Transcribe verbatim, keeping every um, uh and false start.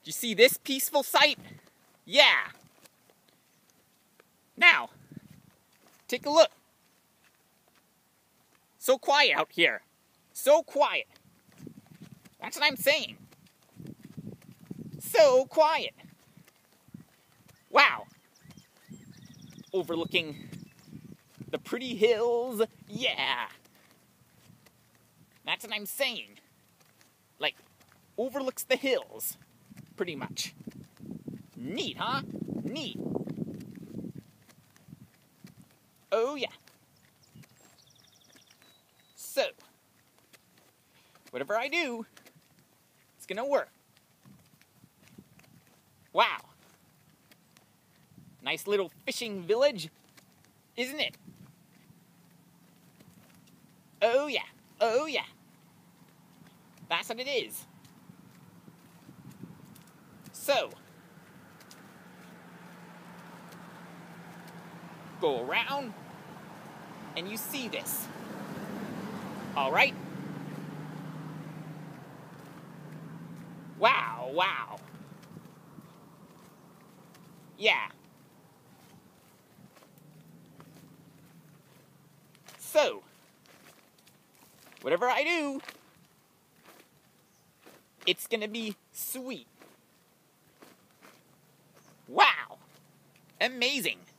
you see this peaceful sight? Yeah. Now, take a look. So quiet out here. So quiet. That's what I'm saying. So quiet. Wow. Overlooking the pretty hills. Yeah. That's what I'm saying. Like, overlooks the hills. Pretty much. Neat, huh? Neat. Oh, yeah. So, whatever I do, it's gonna work. Wow. Nice little fishing village, isn't it? Oh, yeah. Oh, yeah. That's what it is. So, go around, and you see this. All right? Wow, wow. Yeah. So, whatever I do, it's gonna be sweet. Wow. Amazing.